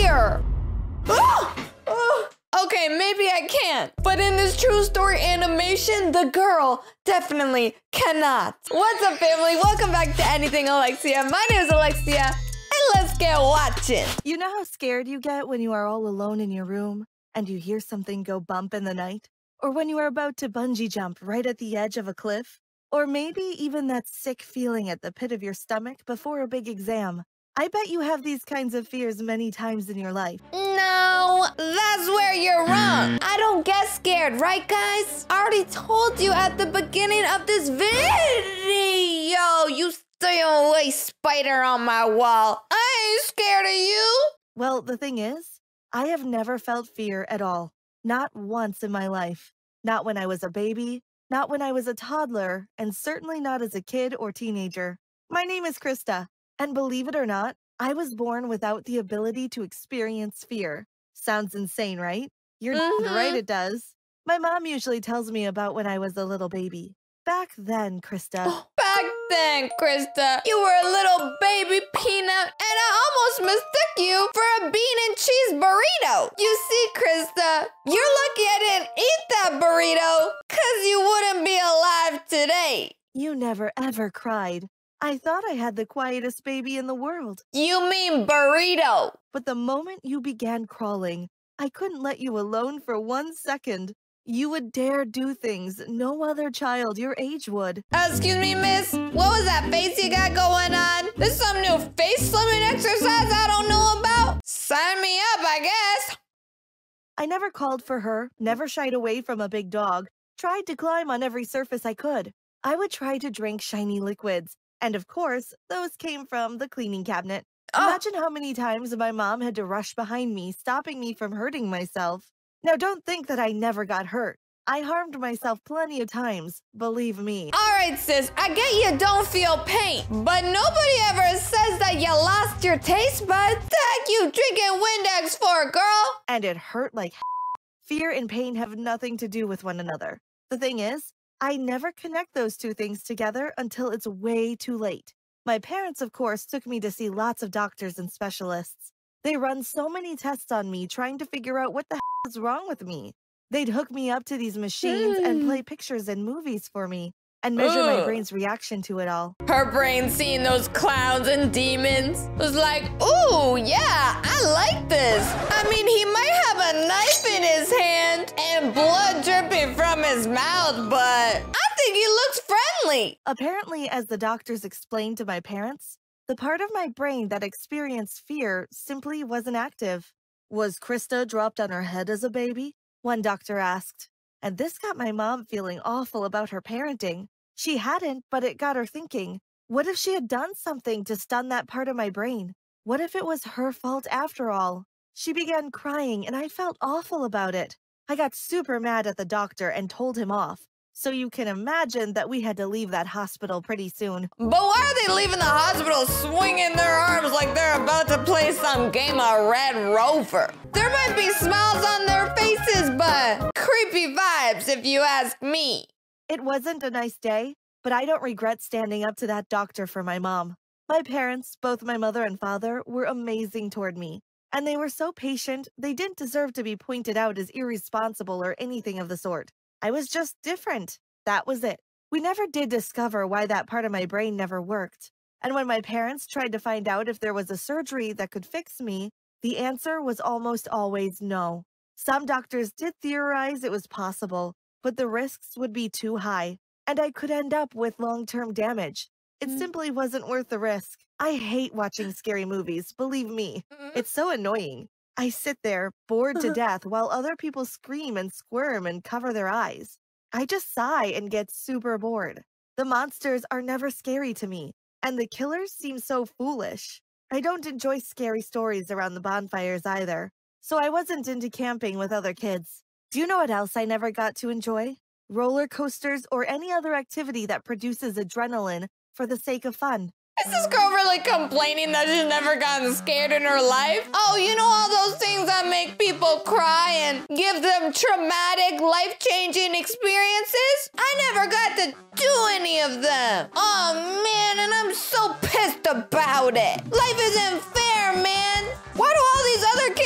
fear. Okay, maybe I can't. But in this true story animation, the girl definitely cannot. What's up, family? Welcome back to Anything Alexia. My name is Alexia, and let's get watching. You know how scared you get when you are all alone in your room and you hear something go bump in the night? Or when you are about to bungee jump right at the edge of a cliff? Or maybe even that sick feeling at the pit of your stomach before a big exam. I bet you have these kinds of fears many times in your life. No, that's where you're wrong. I don't get scared, right, guys? I already told you at the beginning of this video. You stay away, spider on my wall. I ain't scared of you. Well, the thing is, I have never felt fear at all. Not once in my life. Not when I was a baby, not when I was a toddler, and certainly not as a kid or teenager. My name is Krista. And believe it or not, I was born without the ability to experience fear. Sounds insane, right? You're right, it does. My mom usually tells me about when I was a little baby. Back then, Krista. Back then, Krista, you were a little baby peanut, and I almost mistook you for a bean and cheese burrito. You see, Krista, you're lucky I didn't eat that burrito, 'cause you wouldn't be alive today. You never ever cried. I thought I had the quietest baby in the world. You mean burrito. But the moment you began crawling, I couldn't let you alone for 1 second. You would dare do things no other child your age would. Excuse me, miss? What was that face you got going on? This some new face slimming exercise I don't know about? Sign me up, I guess. I never called for her, never shied away from a big dog, tried to climb on every surface I could. I would try to drink shiny liquids. And of course, those came from the cleaning cabinet. Imagine how many times my mom had to rush behind me, stopping me from hurting myself. Now, don't think that I never got hurt. I harmed myself plenty of times, believe me. All right, sis, I get you don't feel pain, but nobody ever says that you lost your taste buds. The heck you drinking Windex for, girl? And it hurt like Fear and pain have nothing to do with one another. The thing is, I never connect those two things together until it's way too late. My parents, of course, took me to see lots of doctors and specialists. They run so many tests on me trying to figure out what the is wrong with me. They'd hook me up to these machines and play pictures and movies for me and measure my brain's reaction to it all. Her brain seeing those clowns and demons was like, ooh, yeah, I like this. I mean, he might have a knife in his hand and blood dripping from his mouth, but I think he looks friendly. Apparently, as the doctors explained to my parents, the part of my brain that experienced fear simply wasn't active. Was Krista dropped on her head as a baby? One doctor asked. And this got my mom feeling awful about her parenting. She hadn't, but it got her thinking, what if she had done something to stun that part of my brain? What if it was her fault after all? She began crying, and I felt awful about it. I got super mad at the doctor and told him off. So you can imagine that we had to leave that hospital pretty soon. But why are they leaving the hospital swinging their arms like they're about to play some game of Red Rover? There might be smiles on their faces, but creepy vibes if you ask me. It wasn't a nice day, but I don't regret standing up to that doctor for my mom. My parents, both my mother and father, were amazing toward me. And they were so patient, they didn't deserve to be pointed out as irresponsible or anything of the sort. I was just different. That was it. We never did discover why that part of my brain never worked. And when my parents tried to find out if there was a surgery that could fix me, the answer was almost always no. Some doctors did theorize it was possible, but the risks would be too high, and I could end up with long-term damage. It simply wasn't worth the risk. I hate watching scary movies, believe me. It's so annoying. I sit there, bored to death, while other people scream and squirm and cover their eyes. I just sigh and get super bored. The monsters are never scary to me, and the killers seem so foolish. I don't enjoy scary stories around the bonfires either, so I wasn't into camping with other kids. Do you know what else I never got to enjoy? Roller coasters or any other activity that produces adrenaline for the sake of fun. Is this girl really complaining that she's never gotten scared in her life? Oh, you know all those things that make people cry and give them traumatic, life-changing experiences? I never got to do any of them. Oh, man, and I'm so pissed about it. Life isn't fair, man. Why do all these other kids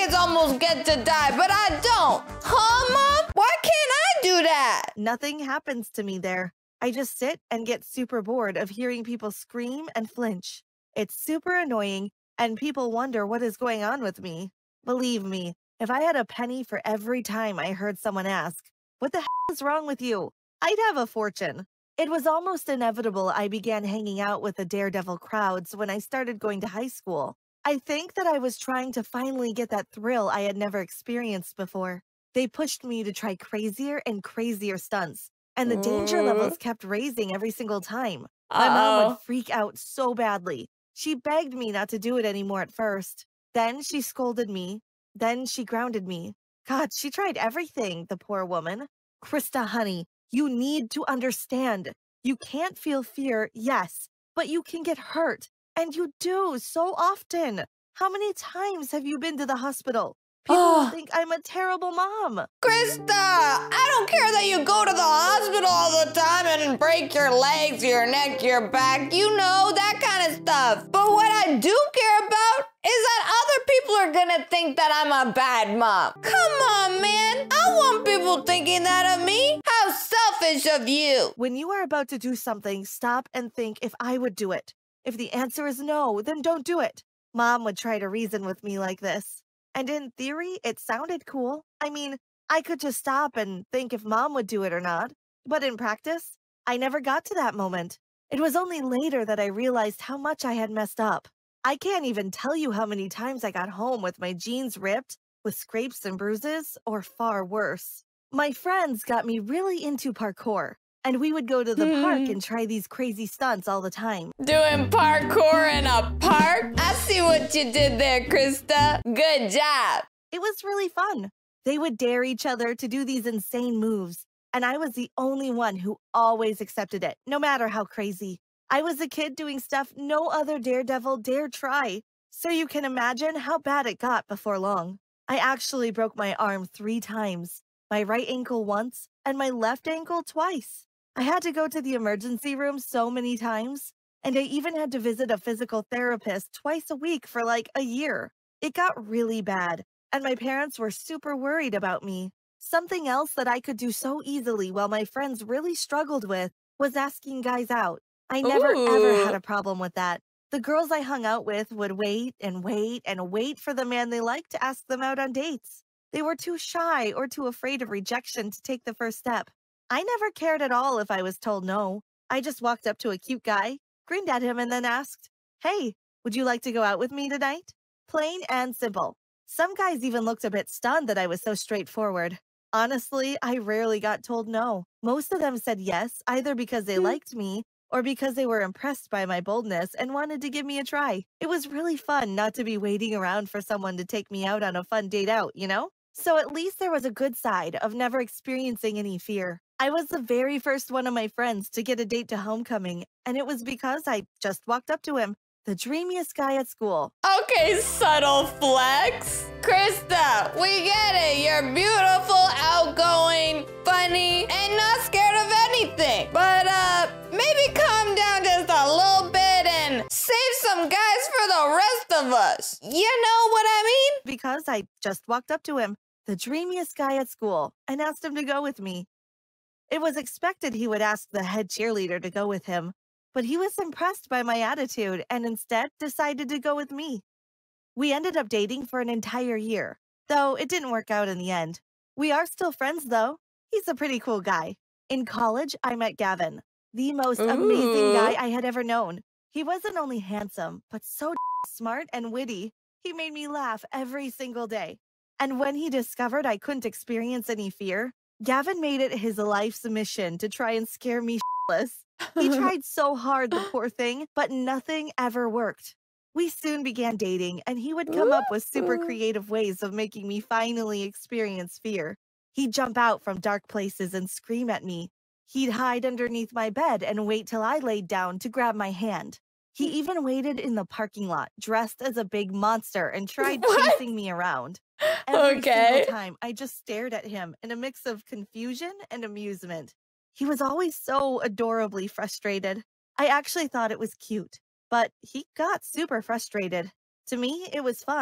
animals get to die, but I don't. Huh, Mom? Why can't I do that? Nothing happens to me there. I just sit and get super bored of hearing people scream and flinch. It's super annoying, and people wonder what is going on with me. Believe me, if I had a penny for every time I heard someone ask, "What the hell is wrong with you?" I'd have a fortune. It was almost inevitable I began hanging out with the daredevil crowds when I started going to high school. I think that I was trying to finally get that thrill I had never experienced before. They pushed me to try crazier and crazier stunts, and the danger levels kept raising every single time. My mom would freak out so badly. She begged me not to do it anymore at first. Then she scolded me. Then she grounded me. God, she tried everything, the poor woman. Krista, honey, you need to understand. You can't feel fear, yes, but you can get hurt. And you do so often. How many times have you been to the hospital? People will think I'm a terrible mom. Krista, I don't care that you go to the hospital all the time and break your legs, your neck, your back, you know, that kind of stuff. But what I do care about is that other people are gonna think that I'm a bad mom. Come on, man. I want people thinking that of me. How selfish of you. When you are about to do something, stop and think if I would do it. If the answer is no, then don't do it. Mom would try to reason with me like this. And in theory, it sounded cool. I mean, I could just stop and think if Mom would do it or not. But in practice, I never got to that moment. It was only later that I realized how much I had messed up. I can't even tell you how many times I got home with my jeans ripped, with scrapes and bruises, or far worse. My friends got me really into parkour, and we would go to the park and try these crazy stunts all the time. Doing parkour in a park? I see what you did there, Krista. Good job. It was really fun. They would dare each other to do these insane moves, and I was the only one who always accepted it, no matter how crazy. I was a kid doing stuff no other daredevil dared try, so you can imagine how bad it got before long. I actually broke my arm 3 times, my right ankle once, and my left ankle twice. I had to go to the emergency room so many times, and I even had to visit a physical therapist twice a week for like a year. It got really bad, and my parents were super worried about me. Something else that I could do so easily while my friends really struggled with was asking guys out. I never ever had a problem with that. The girls I hung out with would wait and wait and wait for the man they liked to ask them out on dates. They were too shy or too afraid of rejection to take the first step. I never cared at all if I was told no. I just walked up to a cute guy, grinned at him, and then asked, "Hey, would you like to go out with me tonight?" Plain and simple. Some guys even looked a bit stunned that I was so straightforward. Honestly, I rarely got told no. Most of them said yes, either because they liked me or because they were impressed by my boldness and wanted to give me a try. It was really fun not to be waiting around for someone to take me out on a fun date out, you know? So at least there was a good side of never experiencing any fear. I was the very first one of my friends to get a date to homecoming, and it was because I just walked up to him, the dreamiest guy at school. Okay, subtle flex. Krista, we get it. You're beautiful, outgoing, funny, and not scared of anything. But maybe calm down just a little bit and save some guys for the rest of us. You know what I mean? Because I just walked up to him, the dreamiest guy at school, and asked him to go with me. It was expected he would ask the head cheerleader to go with him, but he was impressed by my attitude and instead decided to go with me. We ended up dating for an entire year, though it didn't work out in the end. We are still friends, though. He's a pretty cool guy. In college, I met Gavin, the most amazing guy I had ever known. He wasn't only handsome, but so smart and witty. He made me laugh every single day. And when he discovered I couldn't experience any fear, Gavin made it his life's mission to try and scare me shitless. He tried so hard, the poor thing, but nothing ever worked. We soon began dating, and he would come up with super creative ways of making me finally experience fear. He'd jump out from dark places and scream at me. He'd hide underneath my bed and wait till I laid down to grab my hand. He even waited in the parking lot, dressed as a big monster, and tried chasing me around. Every single time, I just stared at him in a mix of confusion and amusement. He was always so adorably frustrated. I actually thought it was cute, but he got super frustrated. To me, it was fun.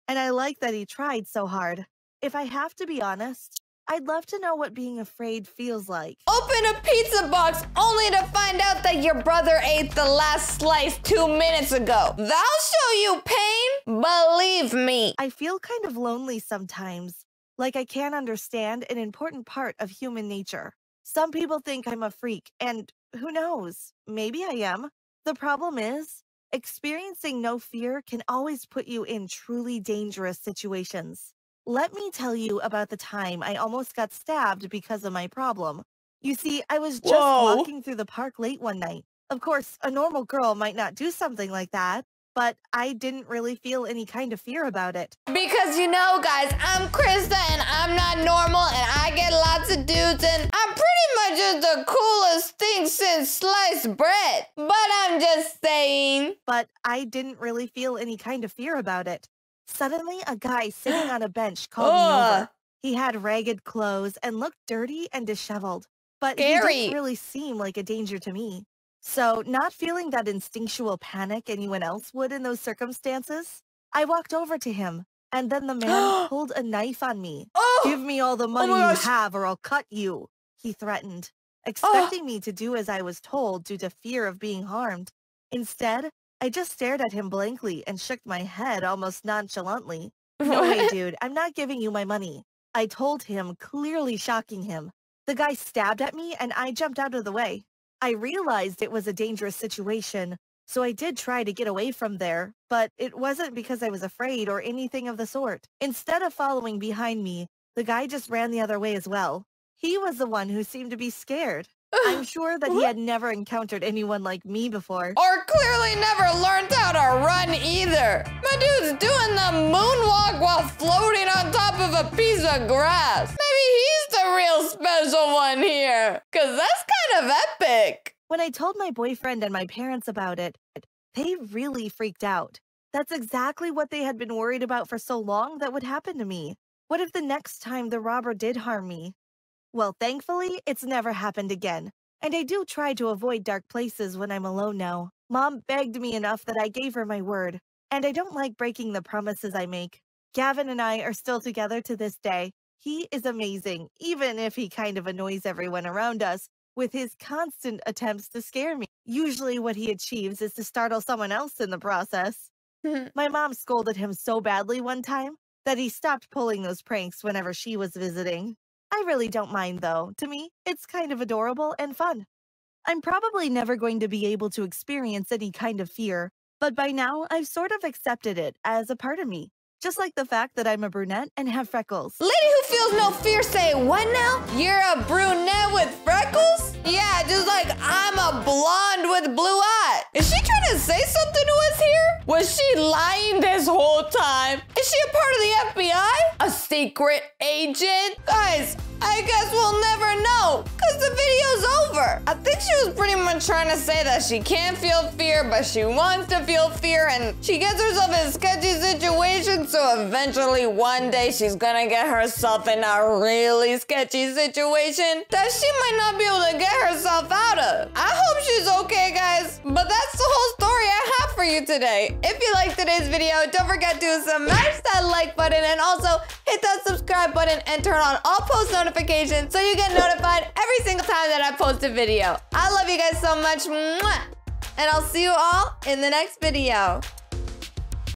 And I like that he tried so hard. If I have to be honest, I'd love to know what being afraid feels like. Open a pizza box only to find out that your brother ate the last slice 2 minutes ago. That'll show you pain, believe me. I feel kind of lonely sometimes, like I can't understand an important part of human nature. Some people think I'm a freak, and who knows, maybe I am. The problem is, experiencing no fear can always put you in truly dangerous situations. Let me tell you about the time I almost got stabbed because of my problem. You see, I was just walking through the park late one night. Of course, a normal girl might not do something like that, but I didn't really feel any kind of fear about it. Because you know, guys, I'm Krista and I'm not normal and I get lots of dudes and I'm pretty much just the coolest thing since sliced bread. But I'm just saying. But I didn't really feel any kind of fear about it. Suddenly, a guy sitting on a bench called me over. He had ragged clothes and looked dirty and disheveled, but he didn't really seem like a danger to me. So, not feeling that instinctual panic anyone else would in those circumstances, I walked over to him, and then the man pulled a knife on me. Give me all the money you have or I'll cut you, he threatened, expecting me to do as I was told due to fear of being harmed. Instead, I just stared at him blankly and shook my head almost nonchalantly. No way, dude, I'm not giving you my money, I told him, clearly shocking him. The guy stabbed at me and I jumped out of the way. I realized it was a dangerous situation, so I did try to get away from there, but it wasn't because I was afraid or anything of the sort. Instead of following behind me, the guy just ran the other way as well. He was the one who seemed to be scared. I'm sure that he had never encountered anyone like me before. Or clearly never learned how to run either. My dude's doing the moonwalk while floating on top of a piece of grass. Maybe he's the real special one here. Cause that's kind of epic. When I told my boyfriend and my parents about it, they really freaked out. That's exactly what they had been worried about for so long that would happen to me. What if the next time the robber did harm me? Well, thankfully, it's never happened again, and I do try to avoid dark places when I'm alone now. Mom begged me enough that I gave her my word, and I don't like breaking the promises I make. Gavin and I are still together to this day. He is amazing, even if he kind of annoys everyone around us with his constant attempts to scare me. Usually what he achieves is to startle someone else in the process. My mom scolded him so badly one time that he stopped pulling those pranks whenever she was visiting. I really don't mind, though. To me, it's kind of adorable and fun. I'm probably never going to be able to experience any kind of fear, but by now, I've sort of accepted it as a part of me. Just like the fact that I'm a brunette and have freckles. Lady who feels no fear say, what now? You're a brunette with freckles? Yeah, just like I'm a blonde with blue eyes. Is she trying to say something to us here? Was she lying this whole time? Is she a part of the FBI? A secret agent? Guys, I guess we'll never know, because the video's over. I think she was pretty much trying to say that she can't feel fear, but she wants to feel fear, and she gets herself in sketchy situations, so eventually one day she's gonna get herself in a really sketchy situation that she might not be able to get herself out of. I hope she's okay, guys, but that's the whole story I have for you today. If you liked today's video, don't forget to smash that like button and also hit that subscribe button and turn on all post notifications so you get notified every single time that I post a video. I love you guys so much, mwah! And I'll see you all in the next video.